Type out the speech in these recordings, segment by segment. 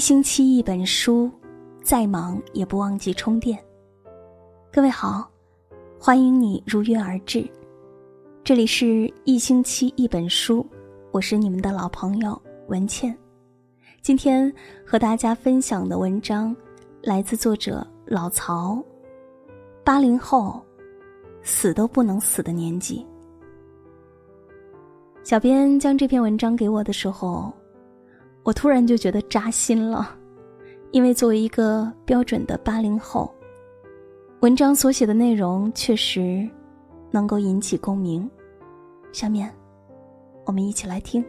星期一本书，再忙也不忘记充电。各位好，欢迎你如约而至。这里是一星期一本书，我是你们的老朋友文倩。今天和大家分享的文章来自作者老曹。80后，死都不能死的年纪。小编将这篇文章给我的时候，我突然就觉得扎心了，因为作为一个标准的80后，文章所写的内容确实能够引起共鸣。下面我们一起来听。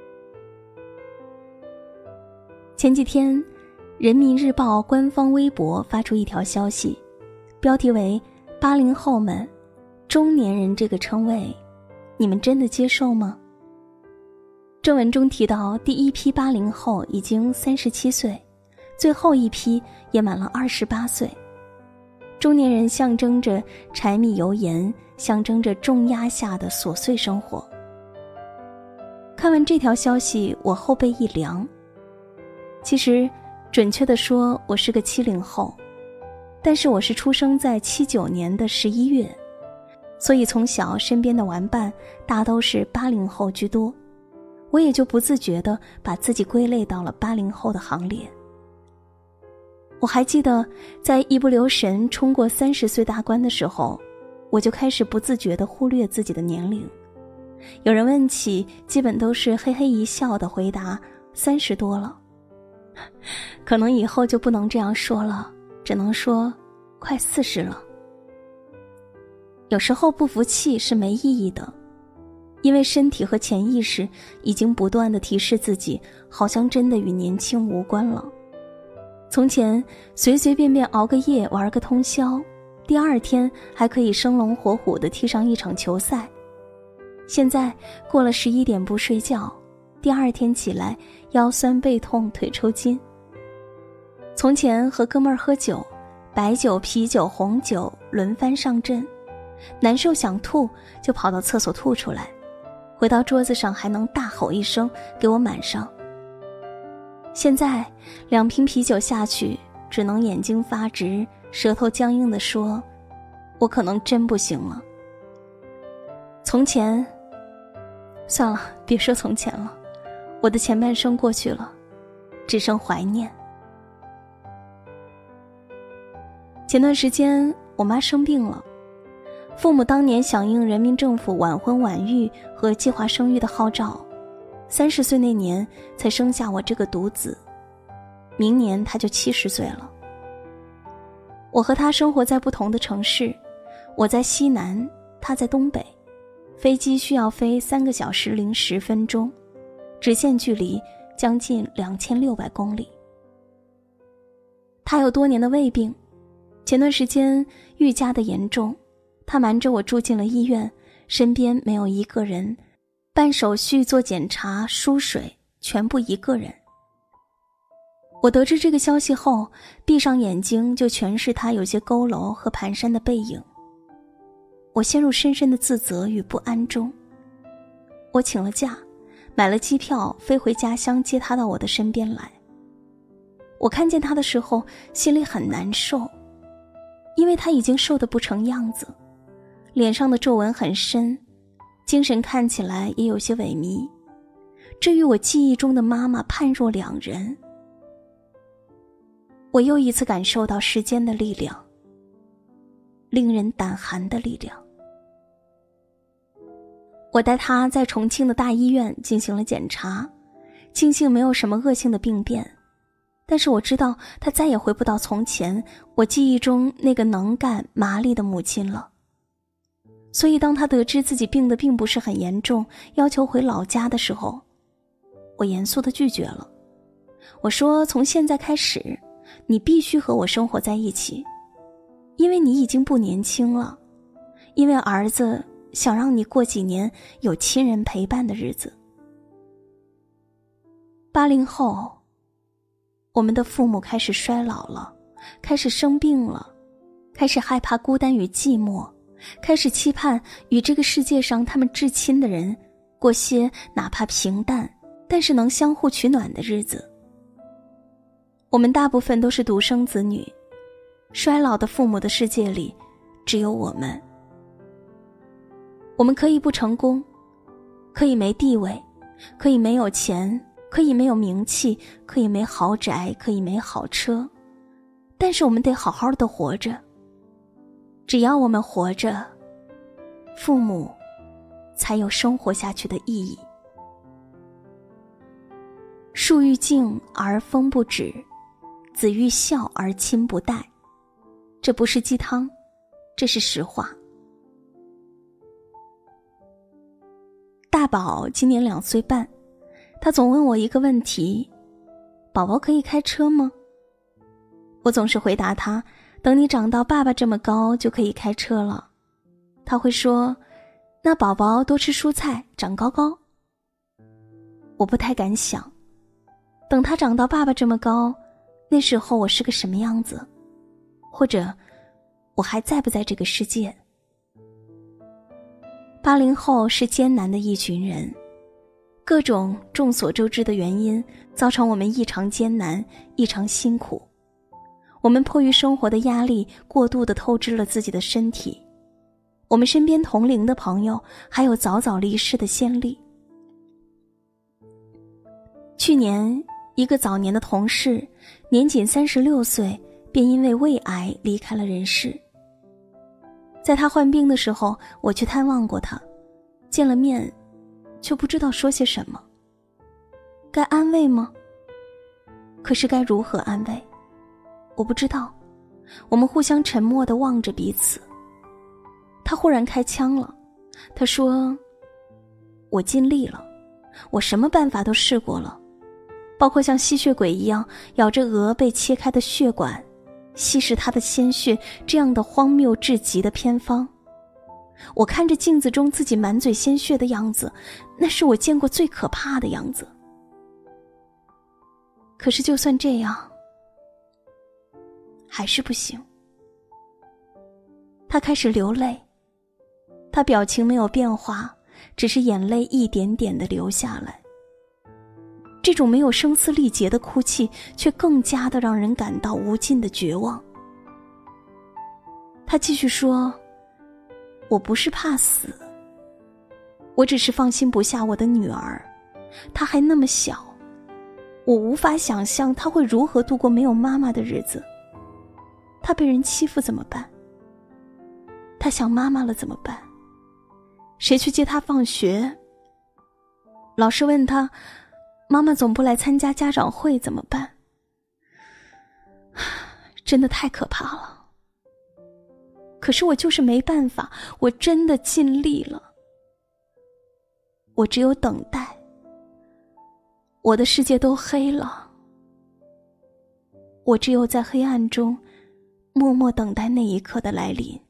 前几天，人民日报官方微博发出一条消息，标题为80后们，中年人这个称谓，你们真的接受吗？正文中提到，第一批80后已经37岁，最后一批也满了28岁。中年人象征着柴米油盐，象征着重压下的琐碎生活。看完这条消息，我后背一凉。其实，准确地说，我是个70后，但是我是出生在79年的11月，所以从小身边的玩伴大都是80后居多。我也就不自觉地把自己归类到了80后的行列。我还记得在一不留神冲过30岁大关的时候，我就开始不自觉地忽略自己的年龄。有人问起，基本都是嘿嘿一笑地回答30多了。可能以后就不能这样说了，只能说快40了。有时候不服气是没意义的，因为身体和潜意识已经不断地提示自己，好像真的与年轻无关了。从前随随便便熬个夜玩个通宵，第二天还可以生龙活虎地踢上一场球赛。现在过了11点不睡觉，第二天起来腰酸背痛腿抽筋。从前和哥们儿喝酒，白酒啤酒红酒轮番上阵，难受想吐就跑到厕所吐出来，回到桌子上还能大吼一声给我满上。现在2瓶啤酒下去，只能眼睛发直，舌头僵硬地说，我可能真不行了。从前，算了，别说从前了，我的前半生过去了，只剩怀念。前段时间我妈生病了，父母当年响应人民政府晚婚晚育和计划生育的号召，30岁那年才生下我这个独子，明年他就70岁了。我和他生活在不同的城市，我在西南，他在东北，飞机需要飞3个小时零10分钟，直线距离将近2600公里。他有多年的胃病，前段时间愈加的严重，他瞒着我住进了医院，身边没有一个人，办手续做检查输水全部一个人。我得知这个消息后，闭上眼睛就全是他有些佝偻和蹒跚的背影。我陷入深深的自责与不安中。我请了假，买了机票飞回家乡接他到我的身边来。我看见他的时候心里很难受，因为他已经瘦得不成样子，脸上的皱纹很深，精神看起来也有些萎靡，这与我记忆中的妈妈判若两人。我又一次感受到时间的力量，令人胆寒的力量。我带他在重庆的大医院进行了检查，庆幸没有什么恶性的病变，但是我知道他再也回不到从前我记忆中那个能干麻利的母亲了。所以当他得知自己病得并不是很严重，要求回老家的时候，我严肃地拒绝了。我说，从现在开始，你必须和我生活在一起，因为你已经不年轻了，因为儿子想让你过几年有亲人陪伴的日子。80后，我们的父母开始衰老了，开始生病了，开始害怕孤单与寂寞，开始期盼与这个世界上他们至亲的人过些哪怕平淡但是能相互取暖的日子。 我们大部分都是独生子女，衰老的父母的世界里只有我们。我们可以不成功，可以没地位，可以没有钱，可以没有名气，可以没豪宅，可以没好车，但是我们得好好的活着。只要我们活着，父母才有生活下去的意义。树欲静而风不止，子欲孝而亲不待。这不是鸡汤，这是实话。大宝今年2岁半，他总问我一个问题：宝宝可以开车吗？我总是回答他，等你长到爸爸这么高就可以开车了。他会说，那宝宝多吃蔬菜长高高。我不太敢想，等他长到爸爸这么高，那时候我是个什么样子，或者我还在不在这个世界。80后是艰难的一群人，各种众所周知的原因造成我们异常艰难，异常辛苦。我们迫于生活的压力，过度地透支了自己的身体。我们身边同龄的朋友还有早早离世的先例。去年一个早年的同事，年仅36岁便因为胃癌离开了人世。在他患病的时候，我去探望过他，见了面却不知道说些什么。该安慰吗？可是该如何安慰？我不知道。我们互相沉默地望着彼此。他忽然开枪了，他说，我尽力了，我什么办法都试过了，包括像吸血鬼一样咬着鹅被切开的血管，吸食他的鲜血，这样的荒谬至极的偏方。我看着镜子中自己满嘴鲜血的样子，那是我见过最可怕的样子。可是就算这样，还是不行。他开始流泪，他表情没有变化，只是眼泪一点点地流下来。这种没有声嘶力竭的哭泣，却更加的让人感到无尽的绝望。他继续说，我不是怕死，我只是放心不下我的女儿，她还那么小，我无法想象她会如何度过没有妈妈的日子。她被人欺负怎么办？她想妈妈了怎么办？谁去接她放学？老师问她，妈妈总不来参加家长会怎么办？真的太可怕了。可是我就是没办法，我真的尽力了。我只有等待。我的世界都黑了，我只有在黑暗中默默等待那一刻的来临。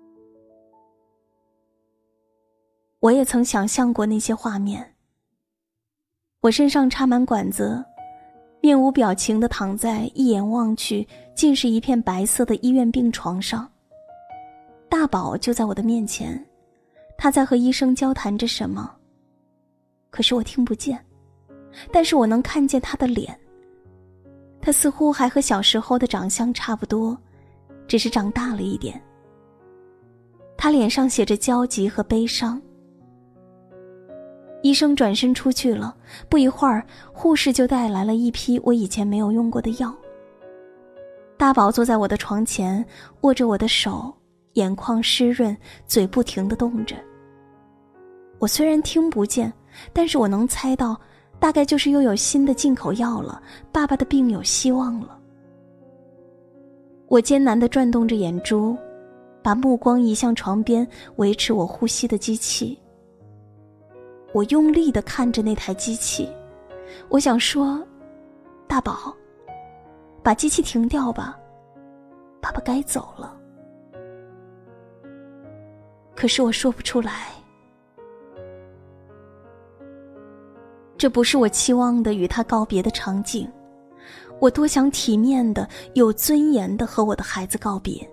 我也曾想象过那些画面，我身上插满管子，面无表情地躺在一眼望去尽是一片白色的医院病床上。大宝就在我的面前，他在和医生交谈着什么，可是我听不见，但是我能看见他的脸。他似乎还和小时候的长相差不多，只是长大了一点。他脸上写着焦急和悲伤。医生转身出去了，不一会儿，护士就带来了一批我以前没有用过的药。大宝坐在我的床前，握着我的手，眼眶湿润，嘴不停地动着。我虽然听不见，但是我能猜到，大概就是又有新的进口药了，爸爸的病有希望了。我艰难地转动着眼珠，把目光移向床边维持我呼吸的机器。我用力地看着那台机器，我想说，大宝，把机器停掉吧，爸爸该走了。可是我说不出来。这不是我期望的与他告别的场景，我多想体面的、有尊严的和我的孩子告别。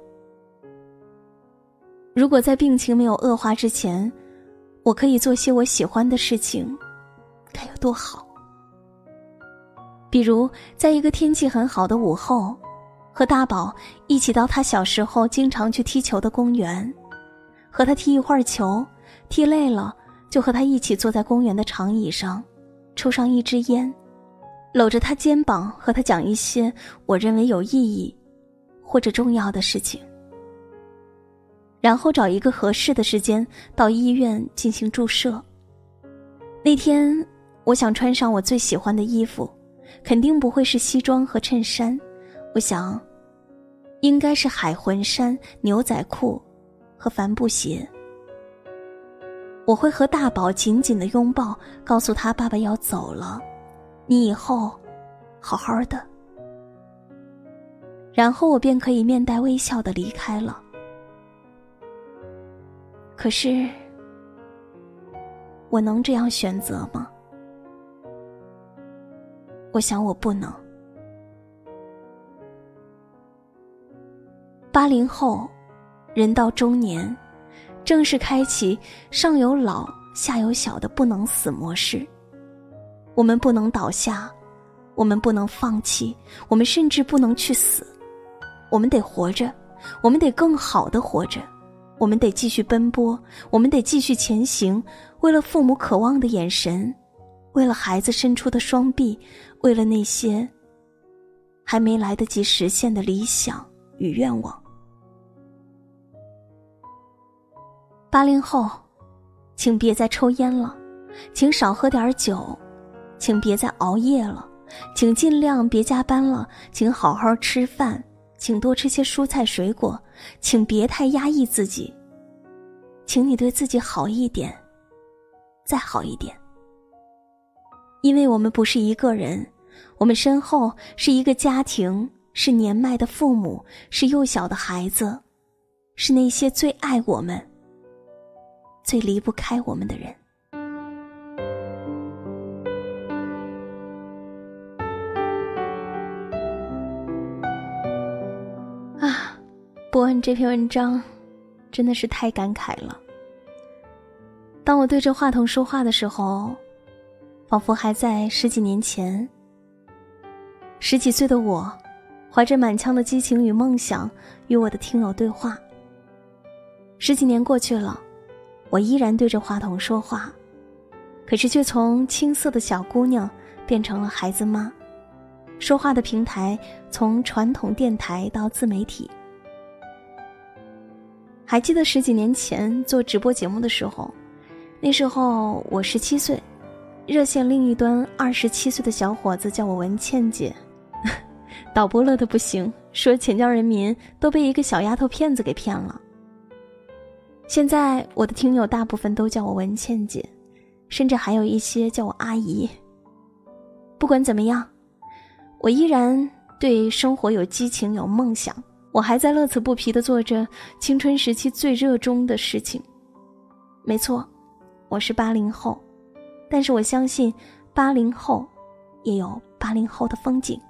如果在病情没有恶化之前，我可以做些我喜欢的事情，该有多好。 比如在一个天气很好的午后，和大宝一起到他小时候经常去踢球的公园，和他踢一会儿球，踢累了就和他一起坐在公园的长椅上，抽上一支烟，搂着他肩膀和他讲一些我认为有意义或者重要的事情，然后找一个合适的时间到医院进行注射。那天我想穿上我最喜欢的衣服，肯定不会是西装和衬衫，我想应该是海魂衫、牛仔裤和帆布鞋。我会和大宝紧紧地拥抱，告诉他爸爸要走了，你以后好好的。然后我便可以面带微笑地离开了。可是我能这样选择吗？我想我不能。80后，人到中年，正式开启上有老下有小的不能死模式。我们不能倒下，我们不能放弃，我们甚至不能去死。我们得活着，我们得更好地活着，我们得继续奔波，我们得继续前行，为了父母渴望的眼神，为了孩子伸出的双臂，为了那些还没来得及实现的理想与愿望。80后，请别再抽烟了，请少喝点酒，请别再熬夜了，请尽量别加班了，请好好吃饭，请多吃些蔬菜水果，请别太压抑自己，请你对自己好一点，再好一点。因为我们不是一个人，我们身后是一个家庭，是年迈的父母，是幼小的孩子，是那些最爱我们、最离不开我们的人。播完这篇文章真的是太感慨了。当我对着话筒说话的时候，仿佛还在10几年前，10几岁的我怀着满腔的激情与梦想与我的听友对话。10几年过去了，我依然对着话筒说话，可是却从青涩的小姑娘变成了孩子妈，说话的平台从传统电台到自媒体。还记得10几年前做直播节目的时候，那时候我17岁，热线另一端27岁的小伙子叫我文倩姐，导播乐得不行，说钱江人民都被一个小丫头片子给骗了。现在我的听友大部分都叫我文倩姐，甚至还有一些叫我阿姨。不管怎么样，我依然对生活有激情有梦想，我还在乐此不疲地做着青春时期最热衷的事情。没错，我是80后，但是我相信80后也有80后的风景。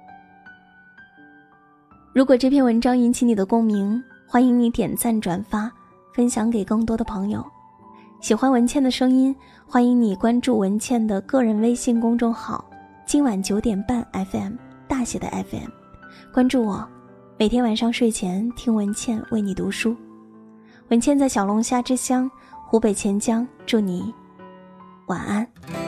如果这篇文章引起你的共鸣，欢迎你点赞转发，分享给更多的朋友。喜欢文倩的声音，欢迎你关注文倩的个人微信公众号今晚9点半 FM 大写的 FM， 关注我，每天晚上睡前听文倩为你读书。文倩在小龙虾之乡湖北潜江，祝你晚安。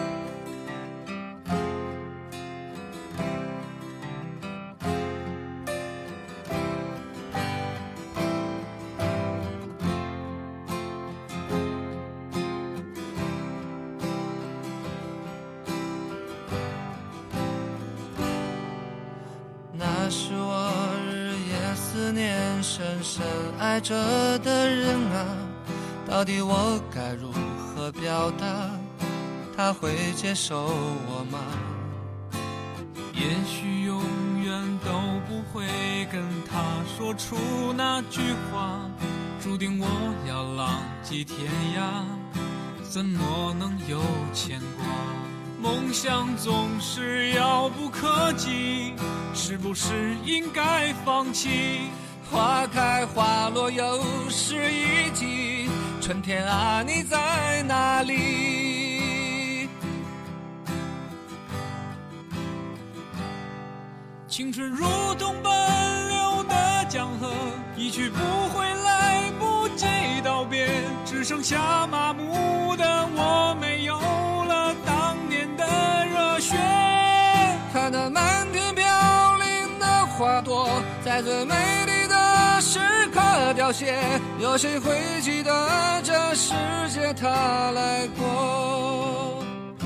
那是我日夜思念深深爱着的人啊，到底我该如何表达，他会接受我吗？ 也许永远都不会跟他说出那句话，注定我要浪迹天涯，怎么能有牵挂？梦想总是遥不可及，是不是应该放弃？ 花开花落又是一季，春天啊你在哪里？ 青春如同奔流的江河，一去不回，来不及道别，只剩下麻木的我，没有了当年的热血。 看那满天飘零的花朵，在最美丽的时刻凋谢，有谁会记得这世界它来过？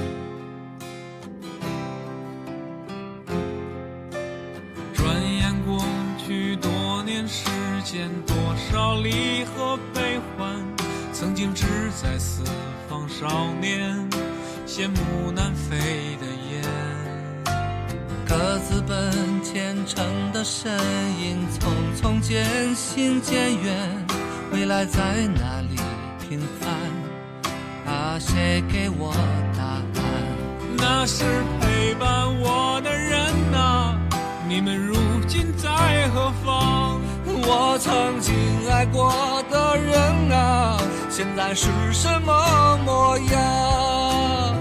过去多年时间，多少离合悲欢，曾经志在四方少年，羡慕南飞的雁。 各自奔前程的身影，匆匆渐行渐远，未来在哪里平凡？谁给我答案？ 那是陪伴我的人啊，你们如今在何方？ 我曾经爱过的人啊，现在是什么模样？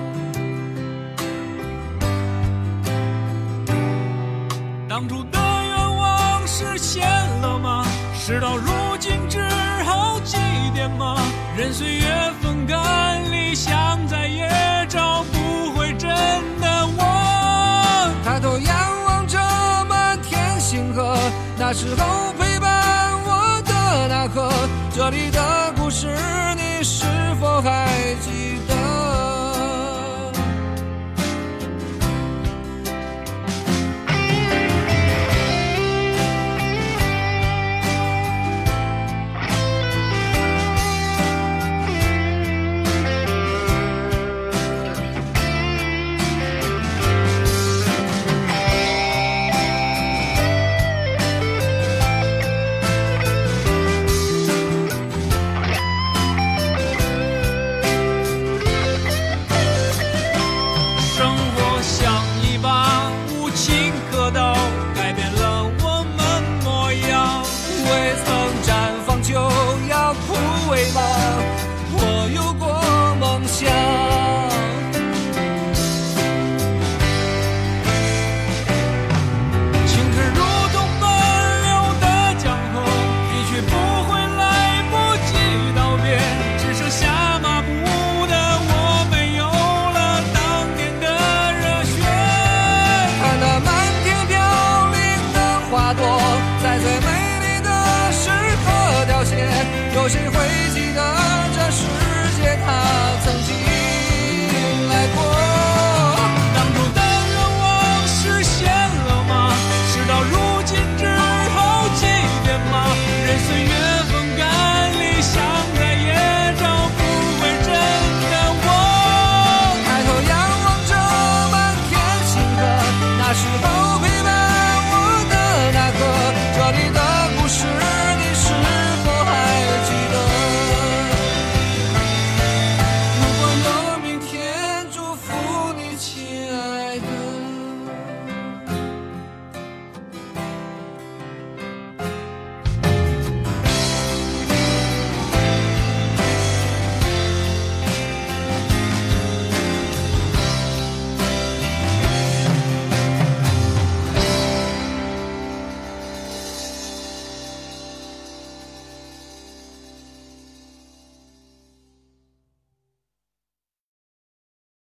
当初的愿望实现了吗？事到如今只好祭奠吗？任岁月风干，理想再也找不回真的我。 抬头仰望着满天星河，那时候陪伴我的那刻，这里的故事你是否还记得？